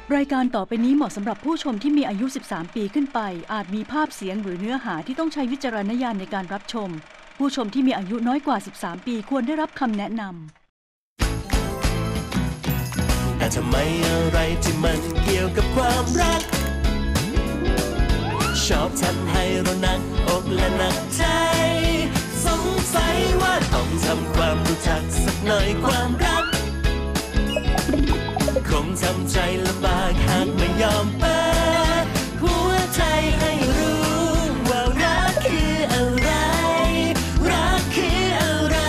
รายการต่อไปนี้เหมาะสำหรับผู้ชมที่มีอายุ13ปีขึ้นไปอาจมีภาพเสียงหรือเนื้อหาที่ต้องใช้วิจารณญาณในการรับชมผู้ชมที่มีอายุน้อยกว่า13ปีควรได้รับคำแนะนำแต่ทำไมอะไรที่มันเกี่ยวกับความรักชอบทำให้เราหนักอกและหนักใจสงสัยว่าต้องทำความรู้จักสักหน่อยความรักคงทำใจลำบากหากไม่ยอมเปิดหัวใจให้รู้ว่ารักคืออะไรรักคืออะไร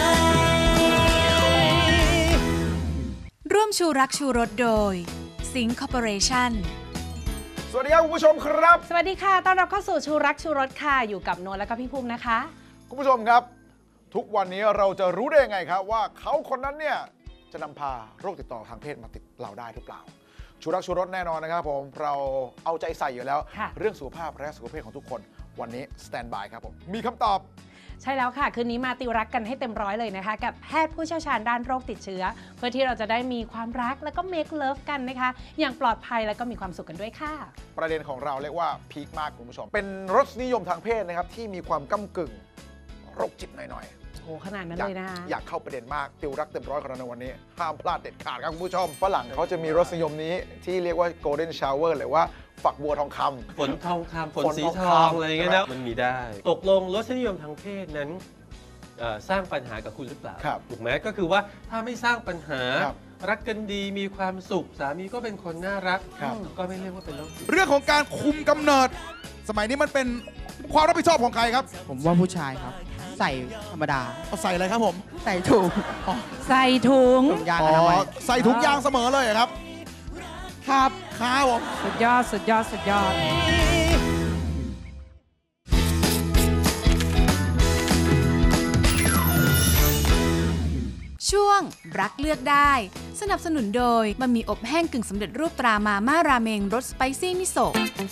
ร่วมชูรักชูรสโดยสิงห์คอร์ปอเรชั่นสวัสดีครับคุณผู้ชมครับสวัสดีค่ะต้อนรับเข้าสู่ชูรักชูรสค่ะอยู่กับโนและก็พี่ภูมินะคะคุณผู้ชมครับทุกวันนี้เราจะรู้ได้ยังไงครับว่าเขาคนนั้นเนี่ยจะนำพาโรคติดต่อทางเพศมาติดเราได้หรือเปล่าชูรักชูรสแน่นอนนะครับผมเราเอาใจใส่อยู่แล้วเรื่องสุขภาพและสุขภาพของทุกคนวันนี้สแตนด์บายครับผมมีคำตอบใช่แล้วค่ะคืนนี้มาติวรักกันให้เต็มร้อยเลยนะคะกับแพทย์ผู้เชี่ยวชาญด้านโรคติดเชื้อเพื่อที่เราจะได้มีความรักแล้วก็ make love กันนะคะอย่างปลอดภัยแล้วก็มีความสุขกันด้วยค่ะประเด็นของเราเรียกว่าพีคมากคุณผู้ชมเป็นรสนิยมทางเพศนะครับที่มีความก้ำกึ่งโรคจิตหน่อยโอ้ขนาดนั้นเลยนะคะอยากเข้าประเด็นมากติวรักเต็มร้อยของเราในวันนี้ห้ามพลาดเด็ดขาดครับคุณผู้ชมฝรั่งเขาจะมีรสนิยมนี้ที่เรียกว่า golden shower หรือว่าฝักบัวทองคำฝนทองคำฝนสีทองอะไรอย่างเงี้ยนะมันมีได้ตกลงรสนิยมทางเพศนั้นสร้างปัญหากับคุณหรือเปล่าถูกไหมก็คือว่าถ้าไม่สร้างปัญหารักกันดีมีความสุขสามีก็เป็นคนน่ารักก็ไม่เรียกว่าเป็นโรคจิตเรื่องของการคุมกำเนิดสมัยนี้มันเป็นความรับผิดชอบของใครครับผมว่าผู้ชายครับใส่ธรรมดาใส่อะไรครับผมใส่ถุงใส่ถุงยางอนามัยใส่ถุงยางเสมอเลยครับครับครับผมสุดยอดสุดยอดสุดยอดช่วงรักเลือกได้สนับสนุนโดยบะหมี่อบแห้งกึ่งสำเร็จรูปตรามาม่าราเมงรสสไปซี่มิโซะ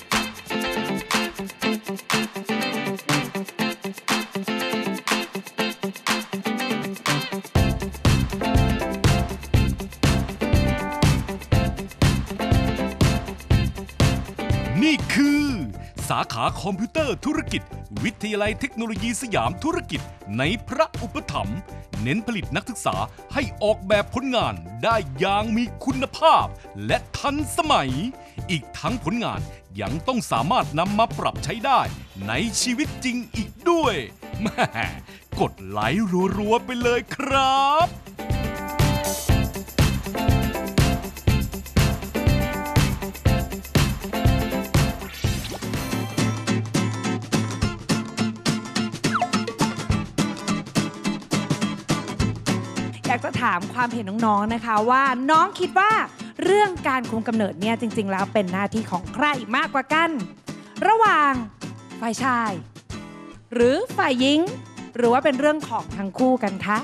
นี่คือสาขาคอมพิวเตอร์ธุรกิจวิทยาลัยเทคโนโลยีสยามธุรกิจในพระอุปถัมภ์เน้นผลิตนักศึกษาให้ออกแบบผลงานได้อย่างมีคุณภาพและทันสมัยอีกทั้งผลงานยังต้องสามารถนำมาปรับใช้ได้ในชีวิตจริงอีกด้วยแม่กดไลค์รัวๆไปเลยครับอยากจะถามความเห็นน้องๆนะคะว่าน้องคิดว่าเรื่องการคุมกำเนิดเนี่ยจริงๆแล้วเป็นหน้าที่ของใครมากกว่ากันระหว่างฝ่ายชายหรือฝ่ายหญิงหรือว่าเป็นเรื่องของทั้งคู่กันคะ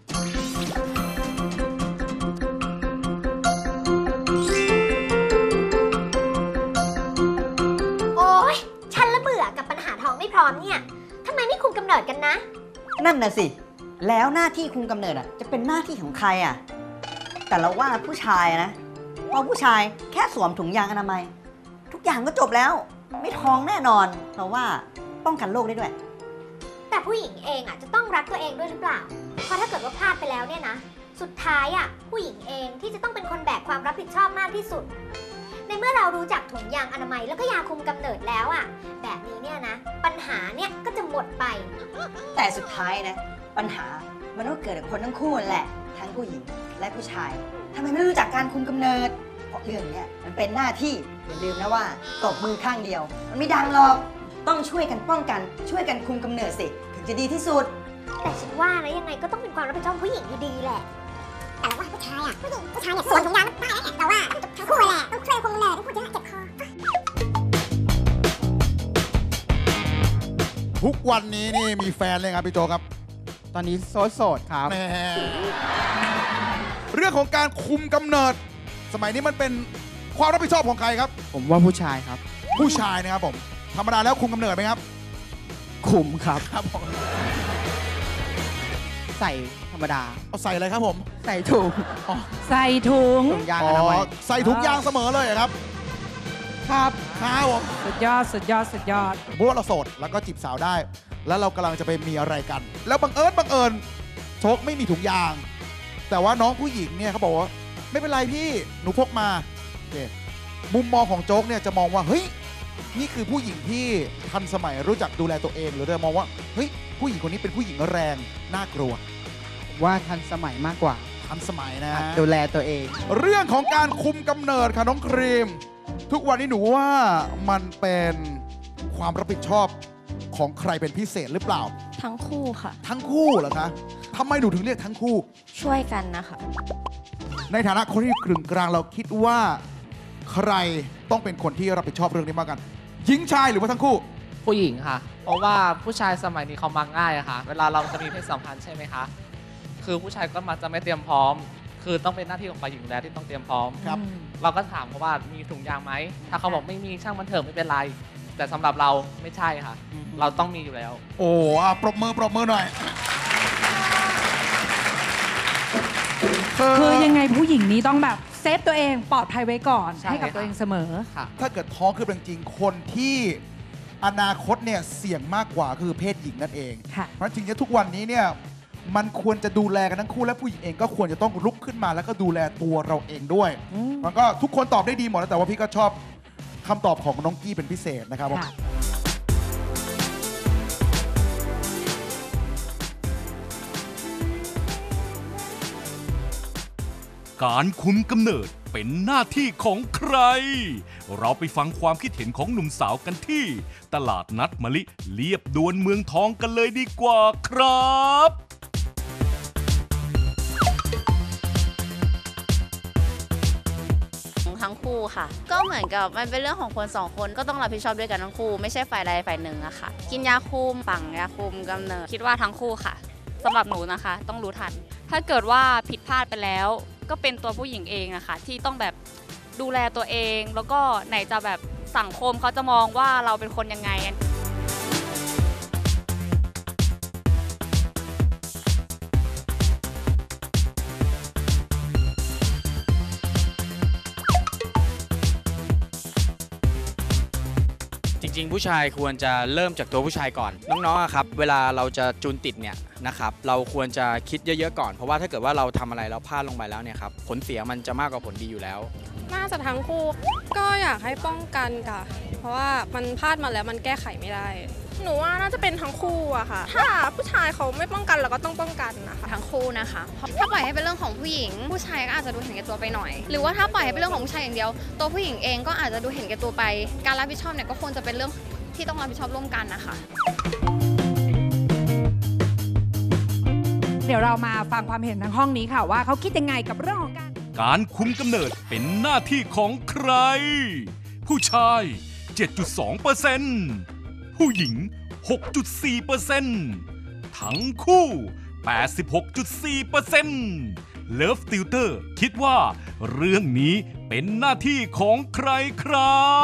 โอ๊ยฉันละเบื่อกับปัญหาท้องไม่พร้อมเนี่ยทำไมไม่คุมกำเนิดกันนะนั่นน่ะสิแล้วหน้าที่คุมกำเนิดจะเป็นหน้าที่ของใครแต่เราว่าผู้ชายนะเพราะผู้ชายแค่สวมถุงยางอนามัยทุกอย่างก็จบแล้วไม่ท้องแน่นอนเราว่าป้องกันโรคได้ด้วยแต่ผู้หญิงเองจะต้องรักตัวเองด้วยหรือเปล่าเพราะถ้าเกิดว่าพลาดไปแล้วเนี่ยนะสุดท้ายผู้หญิงเองที่จะต้องเป็นคนแบกความรับผิดชอบมากที่สุดในเมื่อเรารู้จักถุงยางอนามัยแล้วก็ยาคุมกำเนิดแล้วแบบนี้เนี่ยนะปัญหาเนี่ยก็จะหมดไปแต่สุดท้ายนะปัญหามันต้องเกิดกับคนทั้งคู่แหละทั้งผู้หญิงและผู้ชายทำไมไม่รู้จักการคุมกำเนิดเพราะเรื่องนี้มันเป็นหน้าที่อย่าลืมนะว่าตบมือข้างเดียวมันไม่ดังหรอกต้องช่วยกันป้องกันช่วยกันคุมกำเนิดสิถึงจะดีที่สุดแต่ฉันว่านะยังไงก็ต้องเป็นความรับผิดชอบผู้หญิงอยู่ดีแหละแต่ว่าผู้ชายผู้ชายเนี่ยสวนถุงยางได้แหละแต่ว่าทั้งคู่แหละต้องช่วยคุมกำเนิดทุกคนจะเจ็บคอทุกวันนี้นี่มีแฟนเลยครับพี่โจครับตอนนี้โสดครับเรื่องของการคุมกำเนิดสมัยนี้มันเป็นความรับผิดชอบของใครครับผมว่าผู้ชายครับผู้ชายนะครับผมธรรมดาแล้วคุมกำเนิดไหมครับคุมครับครับผมใส่ธรรมดาใส่อะไรครับผมใส่ถุงใส่ถุงยางอนามัยใส่ถุงยางเสมอเลยครับครับครับผมสุดยอดสุดยอดสุดยอดเพราะว่าเราโสดแล้วก็จีบสาวได้ แล้วเรากำลังจะไปมีอะไรกัน แล้วบังเอิญโชคไม่มีถุงยาง แต่ว่าน้องผู้หญิงเนี่ยเขาบอกว่าไม่เป็นไรพี่หนูพกมาโอเคมุมมองของโจ๊กเนี่ยจะมองว่าเฮ้ยนี่คือผู้หญิงที่ทันสมัยรู้จักดูแลตัวเอง หรือจะมองว่าเฮ้ยผู้หญิงคนนี้เป็นผู้หญิงแรงน่ากลัวว่าทันสมัยมากกว่าทันสมัยนะดูแลตัวเองเรื่องของการคุมกำเนิดค่ะน้องครีม ทุกวันนี้หนูว่ามันเป็นความรับผิดชอบของใครเป็นพิเศษหรือเปล่าทั้งคู่ค่ะทั้งคู่เหรอคะทำไมหนูถึงเรียกทั้งคู่ช่วยกันนะคะในฐานะคนที่กึ่งกลางเราคิดว่าใครต้องเป็นคนที่รับผิดชอบเรื่องนี้มากกัน หญิงชายหรือว่าทั้งคู่ผู้หญิงค่ะ เพราะว่าผู้ชายสมัยนี้เขามักง่ายอะค่ะ เวลาเราจะมีเพศสัมพันธ์ใช่ไหมคะ คือผู้ชายก็มักจะไม่เตรียมพร้อม คือต้องเป็นหน้าที่ของฝ่ายหญิงแล้วที่ต้องเตรียมพร้อมครับเราก็ถามเขาว่ามีถุงยางไหม ถ้าเขาบอกไม่มีช่างมันเถอะไม่เป็นไร แต่สำหรับเราไม่ใช่ค่ะ เราต้องมีอยู่แล้วโอ้ปรบมือหน่อยคือยังไงผู้หญิงนี้ต้องแบบเซฟตัวเองปลอดภัยไว้ก่อนใช่ให้กับตัวเองเสมอถ้าเกิดท้องคือจริงๆคนที่อนาคตเนี่ยเสี่ยงมากกว่าคือเพศหญิงนั่นเองค่ะเพราะจริงๆทุกวันนี้เนี่ยมันควรจะดูแลกันทั้งคู่และผู้หญิงเองก็ควรจะต้องลุกขึ้นมาแล้วก็ดูแลตัวเราเองด้วย มันก็ทุกคนตอบได้ดีหมดนะแต่ว่าพี่ก็ชอบคำตอบของน้องกี้เป็นพิเศษนะครับผมการคุมกำเนิดเป็นหน้าที่ของใคร เราไปฟังความคิดเห็นของหนุ่มสาวกันที่ตลาดนัดมะลิเลียบดวนเมืองทองกันเลยดีกว่าครับทั้งคู่ค่ะก็เหมือนกับมันเป็นเรื่องของคนสองคนก็ต้องรับผิดชอบด้วยกันทั้งคู่ไม่ใช่ฝ่ายใดฝ่ายหนึ่งอะค่ะกินยาคุมฝังยาคุมกำเนิดคิดว่าทั้งคู่ค่ะสำหรับหนูนะคะต้องรู้ทันถ้าเกิดว่าผิดพลาดไปแล้วก็เป็นตัวผู้หญิงเองอะค่ะที่ต้องแบบดูแลตัวเองแล้วก็ไหนจะแบบสังคมเขาจะมองว่าเราเป็นคนยังไงจริงๆผู้ชายควรจะเริ่มจากตัวผู้ชายก่อนน้องๆครับเวลาเราจะจูนติดเนี่ยนะครับเราควรจะคิดเยอะๆก่อนเพราะว่าถ้าเกิดว่าเราทำอะไรเราพลาดลงไปแล้วเนี่ยครับผลเสียมันจะมากกว่าผลดีอยู่แล้วน่าจะทั้งคู่ก็อยากให้ป้องกันค่ะเพราะว่ามันพลาดมาแล้วมันแก้ไขไม่ได้หนูว่าน่าจะเป็นทั้งคู่อะค่ะถ้าผู้ชายเขาไม่ป้องกันเราก็ต้องป้องกันนะคะทั้งคู่นะคะถ้าปล่อยให้เป็นเรื่องของผู้หญิงผู้ชายก็อาจจะดูเห็นแก่ตัวไปหน่อยหรือว่าถ้าปล่อยให้เป็นเรื่องของผู้ชายอย่างเดียวตัวผู้หญิงเองก็อาจจะดูเห็นแก่ตัวไปการรับผิดชอบเนี่ยก็ควรจะเป็นเรื่องที่ต้องรับผิดชอบร่วมกันนะคะเดี๋ยวเรามาฟังความเห็นทางห้องนี้ค่ะว่าเขาคิดยังไงกับเรื่องของการคุมกำเนิดเป็นหน้าที่ของใคร ผู้ชาย 7.2% ผู้หญิง 6.4% ทั้งคู่ 86.4% Love Tutor คิดว่าเรื่องนี้เป็นหน้าที่ของใครครับ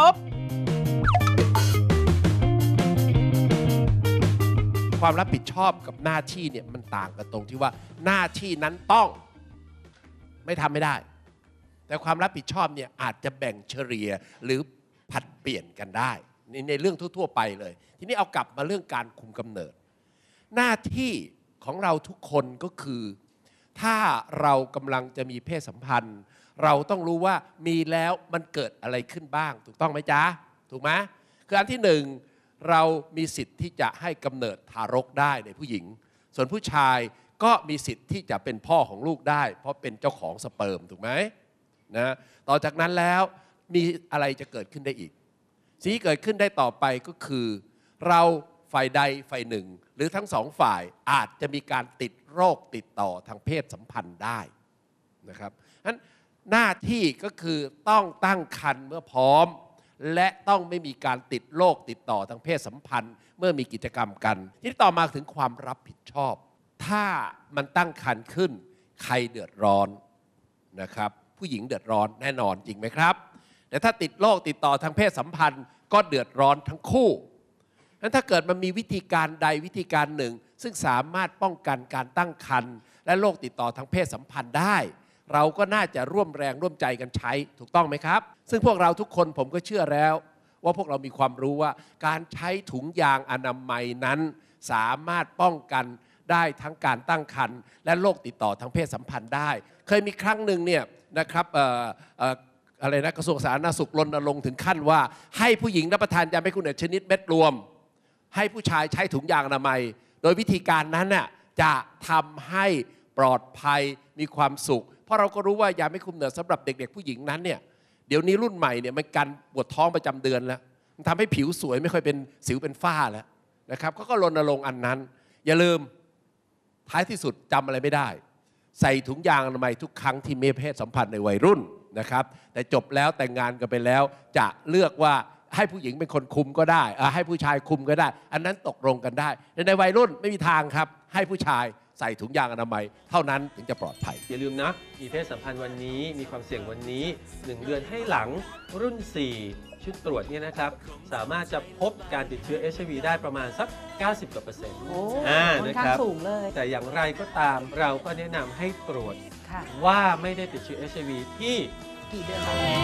ความรับผิดชอบกับหน้าที่เนี่ยมันต่างกันตรงที่ว่าหน้าที่นั้นต้องไม่ทำไม่ได้แต่ความรับผิดชอบเนี่ยอาจจะแบ่งเฉลี่ยหรือผัดเปลี่ยนกันได้ในเรื่องทั่วๆไปเลยทีนี้เอากลับมาเรื่องการคุมกำเนิดหน้าที่ของเราทุกคนก็คือถ้าเรากำลังจะมีเพศสัมพันธ์เราต้องรู้ว่ามีแล้วมันเกิดอะไรขึ้นบ้างถูกต้องไหมจ๊ะถูกไหมคืออันที่หนึ่งเรามีสิทธิ์ที่จะให้กำเนิดทารกได้ในผู้หญิงส่วนผู้ชายก็มีสิทธิ์ที่จะเป็นพ่อของลูกได้เพราะเป็นเจ้าของสเปิร์มถูกไหมนะต่อจากนั้นแล้วมีอะไรจะเกิดขึ้นได้อีกสิ่งที่เกิดขึ้นได้ต่อไปก็คือเราฝ่ายใดฝ่ายหนึ่งหรือทั้งสองฝ่ายอาจจะมีการติดโรคติดต่อทางเพศสัมพันธ์ได้นะครับงั้นหน้าที่ก็คือต้องตั้งครรภ์เมื่อพร้อมและต้องไม่มีการติดโรคติดต่อทางเพศสัมพันธ์เมื่อมีกิจกรรมกันที่ต่อมาถึงความรับผิดชอบถ้ามันตั้งครรภ์ขึ้นใครเดือดร้อนนะครับผู้หญิงเดือดร้อนแน่นอนจริงไหมครับแต่ถ้าติดโรคติดต่อทางเพศสัมพันธ์ก็เดือดร้อนทั้งคู่งั้นถ้าเกิดมันมีวิธีการใดวิธีการหนึ่งซึ่งสามารถป้องกันการตั้งครรภ์และโรคติดต่อทางเพศสัมพันธ์ได้เราก็น่าจะร่วมแรงร่วมใจกันใช้ถูกต้องไหมครับซึ่งพวกเราทุกคนผมก็เชื่อแล้วว่าพวกเรามีความรู้ว่าการใช้ถุงยางอนามัยนั้นสามารถป้องกันได้ทั้งการตั้งครรภ์และโรคติดต่อทางเพศสัมพันธ์ได้เคยมีครั้งหนึ่งเนี่ยนะครับอะไรนะกระทรวงสาธารณสุขรณรงค์ถึงขั้นว่าให้ผู้หญิงรับประทานยาไม่คุณชนิดเม็ดรวมให้ผู้ชายใช้ถุงยางอนามัยโดยวิธีการนั้นน่ะจะทำให้ปลอดภัยมีความสุขเพราะเราก็รู้ว่ายาไม่คุมกำเนิดสำหรับเด็กๆผู้หญิงนั้นเนี่ยเดี๋ยวนี้รุ่นใหม่เนี่ยมันกันปวดท้องประจำเดือนแล้วมันทำให้ผิวสวยไม่ค่อยเป็นสิวเป็นฝ้าแล้วนะครับเขาก็รณรงค์อันนั้นอย่าลืมท้ายที่สุดจำอะไรไม่ได้ใส่ถุงยางอนามัยทุกครั้งที่มีเพศสัมพันธ์ในวัยรุ่นนะครับแต่จบแล้วแต่งงานกันไปแล้วจะเลือกว่าให้ผู้หญิงเป็นคนคุมก็ได้ให้ผู้ชายคุมก็ได้อันนั้นตกลงกันได้ในวัยรุ่นไม่มีทางครับให้ผู้ชายใส่ถุงยางอนามัยเท่านั้นถึงจะปลอดภัยอย่าลืมนะมีเพศสัมพันธ์วันนี้มีความเสี่ยงวันนี้1 เดือนให้หลังรุ่น 4 ชุดตรวจเนี่ยนะครับสามารถจะพบการติดเชื้อ HIV ได้ประมาณสัก 90 กว่า% ค่อนข้างสูงเลยแต่อย่างไรก็ตามเราก็แนะนำให้ตรวจว่าไม่ได้ติดเชื้อ HIV ที่กี่เดือน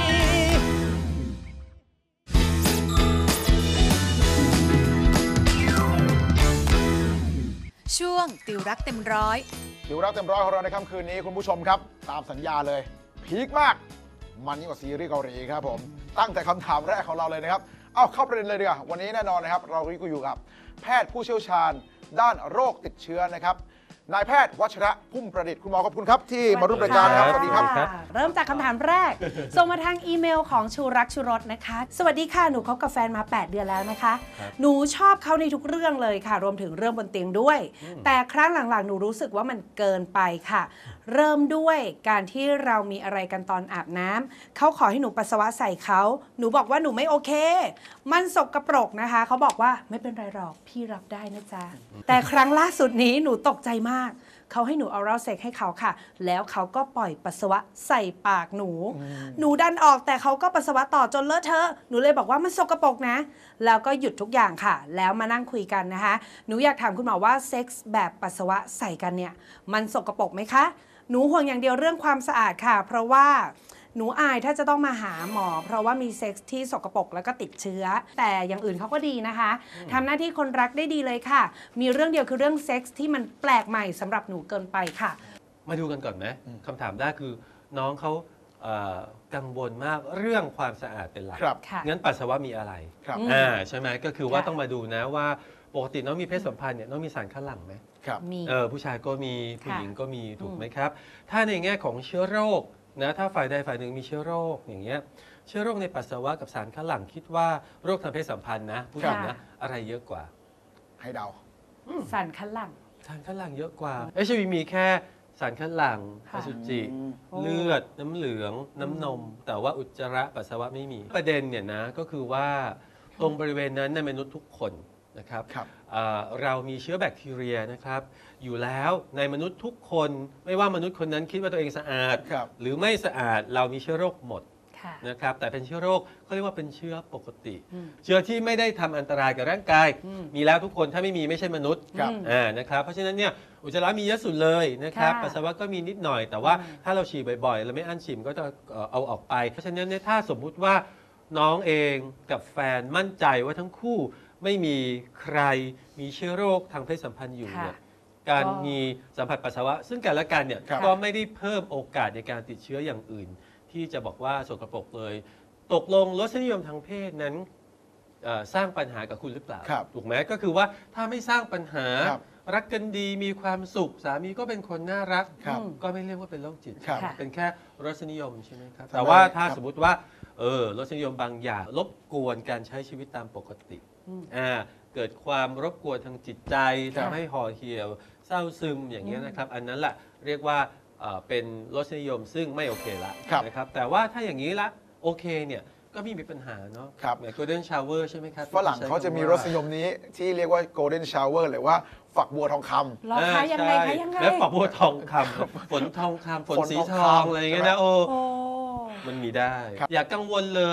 ช่วงติวรักเต็มร้อยติวรักเต็มร้อยของเราในค่ำคืนนี้คุณผู้ชมครับตามสัญญาเลยพีคมากมันยิ่งกว่าซีรีส์เกาหลีครับผมตั้งแต่คำถามแรกของเราเลยนะครับเอาเข้าประเด็นเลยดีกว่าวันนี้แน่นอนนะครับเราก็อยู่กับแพทย์ผู้เชี่ยวชาญด้านโรคติดเชื้อนะครับนายแพทย์วัชระพุ่มประดิษฐ์คุณหมอขอบคุณครับที่มาร่วมรายการครับสวัสดีครับเริ่มจากคำถามแรกส่งมาทางอีเมลของชูรักชูรสนะคะสวัสดีค่ะหนูคบกับแฟนมา8 เดือนแล้วนะคะหนูชอบเขาในทุกเรื่องเลยค่ะรวมถึงเรื่องบนเตียงด้วยแต่ครั้งหลังๆหนูรู้สึกว่ามันเกินไปค่ะเริ่มด้วยการที่เรามีอะไรกันตอนอาบน้ำเขาขอให้หนูปัสสาวะใส่เขาหนูบอกว่าหนูไม่โอเคมันสกปรกนะคะเขาบอกว่าไม่เป็นไรหรอกพี่รับได้นะจ๊ะแต่ครั้งล่าสุดนี้หนูตกใจมากเขาให้หนูเอาเราเซ็กให้เขาค่ะแล้วเขาก็ปล่อยปัสสาวะใส่ปากหนูดันออกแต่เขาก็ปัสสาวะต่อจนเลอะเทอะหนูเลยบอกว่ามันสกปรกนะแล้วก็หยุดทุกอย่างค่ะแล้วมานั่งคุยกันนะคะหนูอยากถามคุณหมอว่าเซ็กส์แบบปัสสาวะใส่กันเนี่ยมันสกปรกไหมคะหนูห่วงอย่างเดียวเรื่องความสะอาดค่ะเพราะว่าหนูอายถ้าจะต้องมาหาหมอเพราะว่ามีเซ็กส์ที่สกปรกแล้วก็ติดเชื้อแต่อย่างอื่นเขาก็ดีนะคะทำหน้าที่คนรักได้ดีเลยค่ะมีเรื่องเดียวคือเรื่องเซ็กส์ที่มันแปลกใหม่สำหรับหนูเกินไปค่ะมาดูกันก่อนไหมคำถามแรกคือน้องเขากังวลมากเรื่องความสะอาดเป็นหลักงั้นปัสสาวะมีอะไรใช่ไหมก็คือว่าต้องมาดูนะว่าปกติน้องมีเพศสัมพันธ์เนี่ยน้องมีสารคัดหลั่งไหมมีผู้ชายก็มีผู้หญิงก็มีถูกไหมครับถ้าในแง่ของเชื้อโรคนะถ้าฝ่ายใดฝ่ายหนึ่งมีเชื้อโรคอย่างเงี้ยเชื้อโรคในปัสสาวะกับสารคัดหลั่งคิดว่าโรคทางเพศสัมพันธ์นะผู้หญิงนะอะไรเยอะกว่าให้เดาสารคัดหลั่งเยอะกว่าHIVมีแค่สารคัดหลั่งอสุจิเลือดน้ำเหลืองน้ำนมแต่ว่าอุจจาระปัสสาวะไม่มีประเด็นเนี่ยนะก็คือว่าตรงบริเวณนั้นในมนุษย์ทุกคนนะครับเรามีเชื้อแบคทีเรียนะครับอยู่แล้วในมนุษย์ทุกคนไม่ว่ามนุษย์คนนั้นคิดว่าตัวเองสะอาดหรือไม่สะอาดเรามีเชื้อโรคหมดนะครับแต่เป็นเชื้อโรคเขาเรียกว่าเป็นเชื้อปกติเชื้อที่ไม่ได้ทำอันตรายกับร่างกายมีแล้วทุกคนถ้าไม่มีไม่ใช่มนุษย์นะครับเพราะฉะนั้นเนี่ยอุจจาระมีเยอะสุดเลยนะครับปัสสาวะก็มีนิดหน่อยแต่ว่าถ้าเราฉี่บ่อยๆเราไม่อั้นฉี่ก็จะเอาออกไปเพราะฉะนั้นเนี่ยถ้าสมมุติว่าน้องเองกับแฟนมั่นใจว่าทั้งคู่ไม่มีใครมีเชื้อโรคทางเพศสัมพันธ์อยู่เนี่ยการมีสัมผัสปัสสาวะซึ่งกันและกันเนี่ยก็ไม่ได้เพิ่มโอกาสในการติดเชื้ออย่างอื่นที่จะบอกว่าสกปรกเลยตกลงรสนิยมทางเพศนั้นสร้างปัญหากับคุณหรือเปล่าถูกไหมก็คือว่าถ้าไม่สร้างปัญหารักกันดีมีความสุขสามีก็เป็นคนน่ารักก็ไม่เรียกว่าเป็นโรคจิตเป็นแค่รสนิยมใช่ไหมครับแต่ว่าถ้าสมมติว่ารสนิยมบางอย่างรบกวนการใช้ชีวิตตามปกติเกิดความรบกวนทางจิตใจทำให้ห่อเหี่ยวเศร้าซึมอย่างนี้นะครับอันนั้นแหละเรียกว่าเป็นรสนิยมซึ่งไม่โอเคละนะครับแต่ว่าถ้าอย่างนี้ละโอเคเนี่ยก็ไม่มีปัญหาเนาะเหมือน golden shower ใช่ไหมครับฝรั่งเขาจะมีรสนิยมนี้ที่เรียกว่า golden shower หรือว่าฝักบัวทองคำหรอคะยังไงคะยังไงแล้วฝักบัวทองคำฝนทองคำฝนสีทองอะไรอย่างเงี้ยนะโอ้มันมีได้อย่ากังวลเลย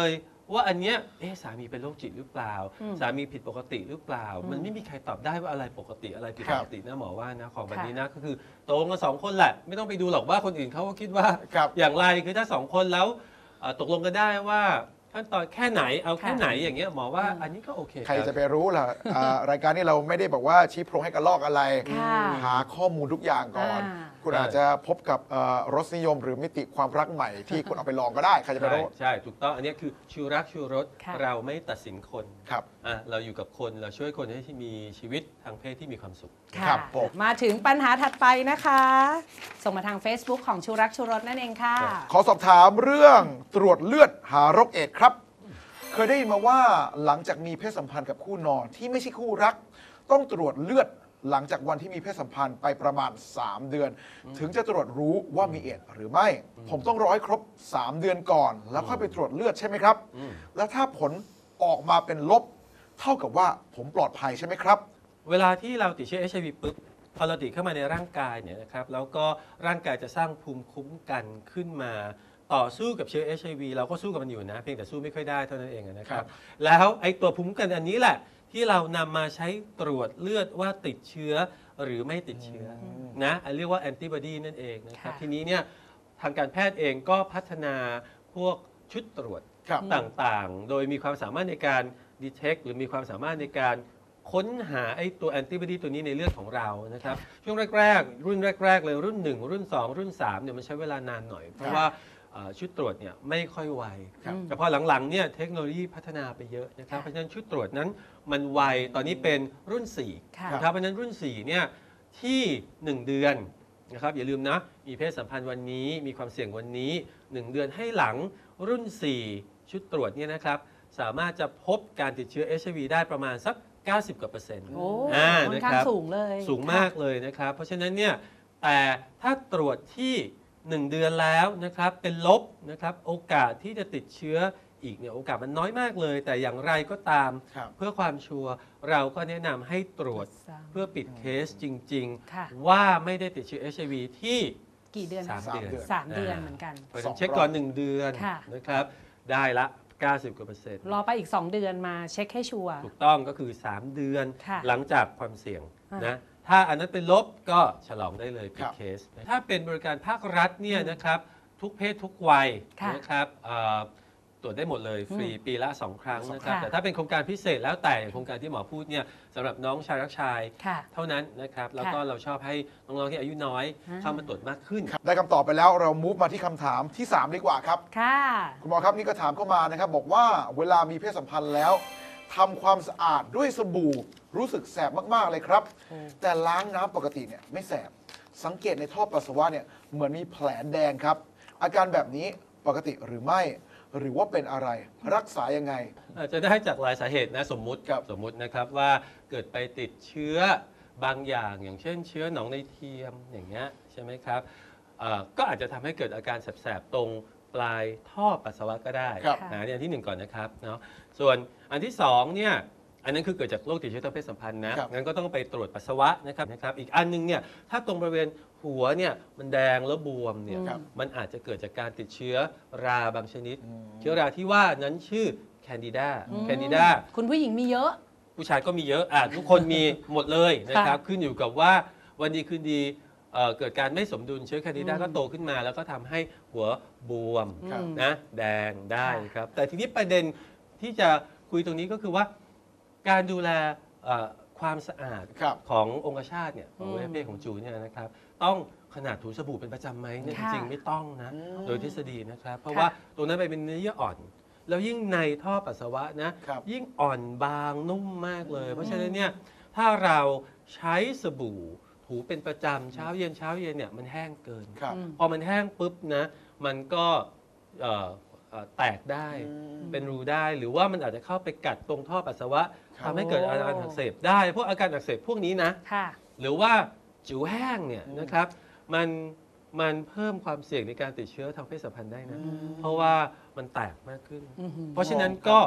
ว่าอันเนี้ยสามีเป็นโรคจิตหรือเปล่า สามีผิดปกติหรือเปล่า มันไม่มีใครตอบได้ว่าอะไรปกติอะไรผิดปกตินะหมอว่านะของแบบนี้นะก็คือตกลงกัน2 คนแหละไม่ต้องไปดูหรอกว่าคนอื่นเขาก็คิดว่าอย่างไรคือถ้า2 คนแล้วตกลงกันได้ว่าขั้นตอนแค่ไหนเอาแค่ไหนอย่างเงี้ยหมอว่าอันนี้ก็โอเคใครจะไปรู้ล่ะรายการนี้เราไม่ได้บอกว่าชี้โพรงให้กระลอกอะไรหาข้อมูลทุกอย่างก่อนคุณอาจจะพบกับรสนิยมหรือมิติความรักใหม่ที่คุณเอาไปลองก็ได้ใครจะไปรู้ใช่ถูกต้องอันนี้คือชูรักชูรสเราไม่ตัดสินคนครับเราอยู่กับคนเราช่วยคนให้มีชีวิตทางเพศที่มีความสุขครับมาถึงปัญหาถัดไปนะคะ ส่งมาทาง Facebook ของชูรักชูรสนั่นเองค่ะขอสอบถามเรื่องตรวจเลือดหาโรคเอดส์ครับเคยได้ยินมาว่าหลังจากมีเพศสัมพันธ์กับคู่นอนที่ไม่ใช่คู่รักต้องตรวจเลือดหลังจากวันที่มีเพศสัมพันธ์ไปประมาณ3 เดือนถึงจะตรวจรู้ว่ามีเอดส์หรือไม่ผมต้องรอให้ครบ3 เดือนก่อนแล้วค่อยไปตรวจเลือดใช่ไหมครับแล้วถ้าผลออกมาเป็นลบเท่ากับว่าผมปลอดภัยใช่ไหมครับเวลาที่เราติดเชื้อ HIV ปุ๊บพอเราติดเข้ามาในร่างกายเนี่ยนะครับแล้วก็ร่างกายจะสร้างภูมิคุ้มกันขึ้นมาต่อสู้กับเชื้อ HIV เราก็สู้กับมันอยู่นะเพียงแต่สู้ไม่ค่อยได้เท่านั้นเองนะครับแล้วไอ้ตัวภูมิคุ้มกันอันนี้แหละที่เรานำมาใช้ตรวจเลือดว่าติดเชื้อหรือไม่ติดเชื้อนะเรียกว่าแอนติบอดีนั่นเองนะครับทีนี้เนี่ยทางการแพทย์เองก็พัฒนาพวกชุดตรวจต่างๆโดยมีความสามารถในการดีเทคหรือมีความสามารถในการค้นหาไอ้ตัวแอนติบอดีตัวนี้ในเลือดของเรานะครับช่วงแรกๆรุ่นแรกๆเลยรุ่น1รุ่น2รุ่น3เนี่ยมันใช้เวลานานหน่อยเพราะว่าชุดตรวจเนี่ยไม่ค่อยไวแต่พอหลังๆเนี่ยเทคโนโลยีพัฒนาไปเยอะนะครับเพราะฉะนั้นชุดตรวจนั้นมันไวตอนนี้เป็นรุ่น4นะครับเพราะฉะนั้นรุ่น4เนี่ยที่1 เดือนนะครับอย่าลืมนะมีเพศสัมพันธ์วันนี้มีความเสี่ยงวันนี้1 เดือนให้หลังรุ่น4ชุดตรวจเนี่ยนะครับสามารถจะพบการติดเชื้อ HIV ได้ประมาณสัก90 กว่า% โอ้ค่อนข้างสูงเลยสูงมากเลยนะครับเพราะฉะนั้นเนี่ยแต่ถ้าตรวจที่1 เดือนแล้วนะครับเป็นลบนะครับโอกาสที่จะติดเชื้ออีกเนี่ยโอกาสมันน้อยมากเลยแต่อย่างไรก็ตามเพื่อความชัวร์เราก็แนะนำให้ตรวจเพื่อปิดเคสจริงๆว่าไม่ได้ติดเชื้อ HIV ที่กี่เดือน 3 เดือน 3 เดือนเหมือนกันเช็คก่อน1 เดือนนะครับได้ละ90 กว่า% รอไปอีก2 เดือนมาเช็คให้ชัวร์ถูกต้องก็คือ3 เดือนหลังจากความเสี่ยงนะถ้าอันนั้นเป็นลบก็ฉลองได้เลยปิดเคสถ้าเป็นบริการภาครัฐเนี่ยนะครับทุกเพศทุกวัยนะครับตรวจได้หมดเลยฟรีปีละ2 ครั้งนะครับแต่ถ้าเป็นโครงการพิเศษแล้วแต่โครงการที่หมอพูดเนี่ยสำหรับน้องชายรักชายเท่านั้นนะครับแล้วก็เราชอบให้น้องๆที่อายุน้อยเข้ามาตรวจมากขึ้นได้คำตอบไปแล้วเรามูฟมาที่คำถามที่3ดีกว่าครับคุณหมอครับนี่ก็ถามเข้ามานะครับบอกว่าเวลามีเพศสัมพันธ์แล้วทำความสะอาดด้วยสบู่รู้สึกแสบมากๆเลยครับแต่ล้างน้ำปกติเนี่ยไม่แสบสังเกตในท่อปัสสาวะเนี่ยเหมือนมีแผลแดงครับอาการแบบนี้ปกติหรือไม่หรือว่าเป็นอะไรรักษายังไงอาจจะได้จากหลายสาเหตุนะสมมุตินะครับว่าเกิดไปติดเชื้อบางอย่างอย่างเช่นเชื้อหนองในเทียมอย่างเงี้ยใช่ไหมครับก็อาจจะทำให้เกิดอาการแสบๆตรงปลายท่อปัสสาวะก็ได้นะอันที่1ก่อนนะครับเนาะส่วนอันที่2เนี่ยอันนั้นคือเกิดจากโรคติดเชื้อทางเพศสัมพันธ์นะงั้นก็ต้องไปตรวจปัสสาวะนะครับอีกอันนึงเนี่ยถ้าตรงบริเวณหัวเนี่ยมันแดงแล้วบวมเนี่ยมันอาจจะเกิดจากการติดเชื้อราบางชนิดเชื้อราที่ว่านั้นชื่อแคนดิดาคุณผู้หญิงมีเยอะผู้ชายก็มีเยอะทุกคนมีหมดเลยนะครับขึ้นอยู่กับว่าวันดีคืนดีเกิดการไม่สมดุลเชื้อแคนดิดาก็โตขึ้นมาแล้วก็ทำให้หัวบวมนะแดงได้ครับแต่ทีนี้ประเด็นที่จะคุยตรงนี้ก็คือว่าการดูแลความสะอาดขององคชาตเนี่ยของอวัยวะเพศของจูเนี่ยนะครับต้องขนาดถูสบู่เป็นประจำไหมเนี่ยจริงๆไม่ต้องนะโดยทฤษฎีนะครับเพราะว่าตรงนั้นไปเป็นเนื้อเยื่ออ่อนแล้วยิ่งในท่อปัสสาวะนะยิ่งอ่อนบางนุ่มมากเลยเพราะฉะนั้นเนี่ยถ้าเราใช้สบู่ถูเป็นประจำเช้าเย็นเนี่ยมันแห้งเกินพอมันแห้งปุ๊บนะมันก็แตกได้เป็นรูได้หรือว่ามันอาจจะเข้าไปกัดตรงท่อปัสสาวะทำให้เกิดอาการอักเสบได้พวกอาการอักเสบพวกนี้นะหรือว่าจิ๋วแห้งเนี่ยนะครับมันเพิ่มความเสี่ยงในการติดเชื้อทางเพศสัมพันธ์ได้นะเพราะว่ามันแตกมากขึ้นเพราะฉะนั้นก็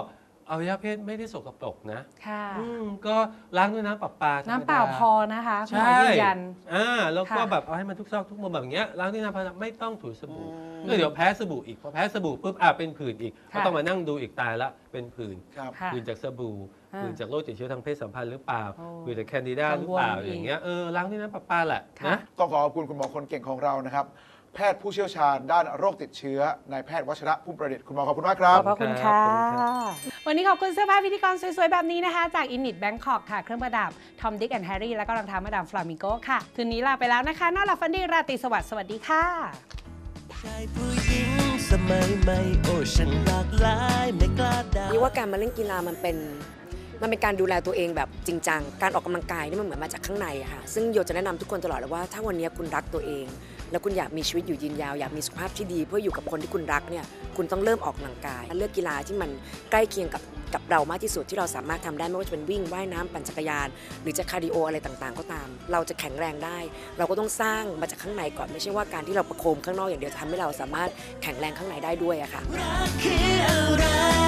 อวัยวะเพศไม่ได้สกปรกนะค่ะก็ล้างด้วยน้ำประปาน้ำเปล่าพอนะคะคุณหมอใช่ยืนยันแล้วก็แบบเอาให้มันทุกซอกทุกมุมแบบเงี้ยล้างด้วยน้ำประปาไม่ต้องถูสบู่แล้วเดี๋ยวแพ้สบู่อีกพอแพ้สบู่ปุ๊บเป็นผื่นอีกก็ต้องมานั่งดูอีกตายละเป็นผื่นผื่นจากสบู่ผื่นจากโรคติดเชื้อทางเพศสัมพันธ์หรือเปล่าผื่นจากแคนดิดาหรือเปล่าอย่างเงี้ยล้างด้วยน้ำประปาแหละนะต้องขอขอบคุณคุณหมอคนเก่งของเรานะครับแพทย์ผู้เชี่ยวชาญด้านโรคติดเชื้อนายแพทย์วัชระพุ่มประดิษฐ์คุณหมอขอบคุณมากครับขอบคุณค่ะวันนี้ขอบคุณเสื้อผ้าพิธีกรสวยๆแบบนี้นะคะจาก Init Bangkok ค่ะเครื่องประดับ Tom Dick and Harry แล้วก็รองเท้ามาดาม Flamingo ค่ะคืนนี้ลาไปแล้วนะคะนอนหลับฝันดีราตรีสวัสดิ์สวัสดีค่ะชายผู้หญิงสมัยใหม่โอ้ฉันหลากหลายไม่กล้าด่านี่ว่าการมาเล่นกีฬามันเป็นการดูแลตัวเองแบบจริงจังการออกกำลังกายนี่มันเหมือนมาจากข้างในค่ะซึ่งโยจะแนะนำทุกคนตลอดเลยว่าถ้าวันนี้คุณรักตัวเองแล้วคุณอยากมีชีวิตอยู่ยืนยาวอยากมีสุขภาพที่ดีเพื่ออยู่กับคนที่คุณรักเนี่ยคุณต้องเริ่มออกกำลังกายเลือกกีฬาที่มันใกล้เคียงกับเรามากที่สุดที่เราสามารถทำได้ไม่ว่าจะเป็นวิ่งว่ายน้ำปั่นจักรยานหรือจะคาร์ดิโออะไรต่างๆก็ตามเราจะแข็งแรงได้เราก็ต้องสร้างมาจากข้างในก่อนไม่ใช่ว่าการที่เราประโคมข้างนอกอย่างเดียวจะทำให้เราสามารถแข็งแรงข้างในได้ด้วยอะค่ะรักคืออะไร